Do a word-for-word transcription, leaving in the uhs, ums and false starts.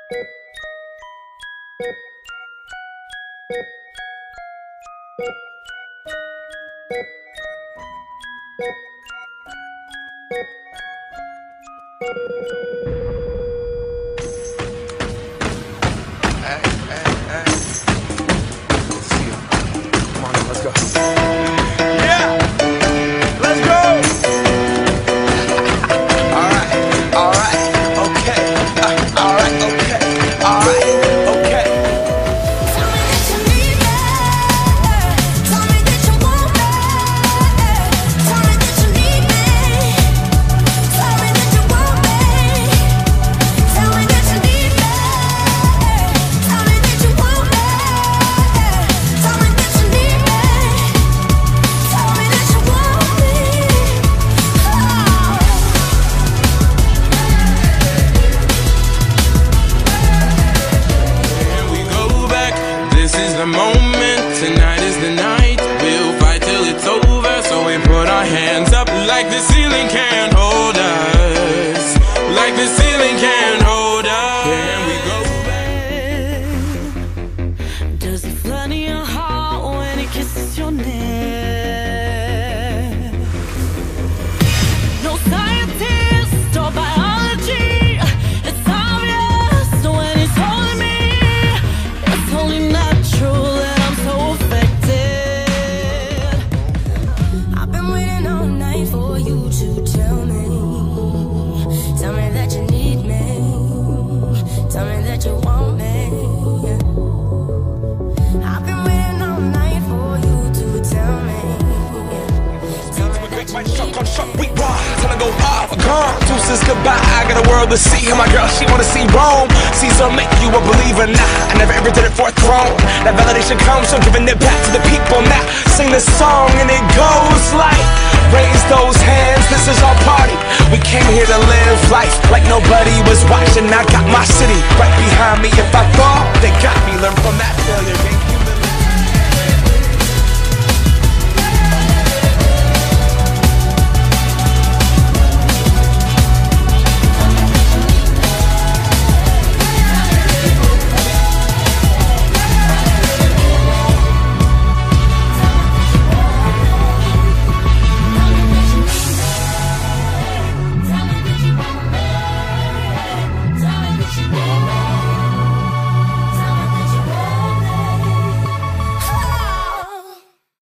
Hey, hey, hey. Let's see you. Come on in, let's go. Yeah! Let's go! Alright, alright, okay. Uh, alright, okay. Alright, okay. Tell me that you need me. Tell me that you want me. Tell me that you need me. Tell me that you want me. Tell me that you need me. Tell me that you want me. Tell me that you need me. Tell me that you want me. Here we go back. This is the moment. Tonight is the night. We'll fight till it's over. So we put our hands up like the ceiling can't hold us. Like the ceiling can't hold us. Here we go back. Does it flood in your heart when it kisses your neck? No scientist or biology, it's obvious when he's holding me. It's only natural that I'm so affected. I've been waiting all night for you to tell me. Tell me that you need me. Tell me that you want me. I've been waiting all night for you to tell me. Tell me that you need me. Time to go off, gone. Deuces goodbye. I got a world to see. And my girl, she wanna see Rome. Caesar make you a believer. Nah, I never ever did it for a throne. That validation comes from giving it back to the people. Now sing this song and it goes like, raise those hands. This is our party. We came here to live life like nobody was watching. I got my city right behind me. If I fall, they got me. Learn from that failure.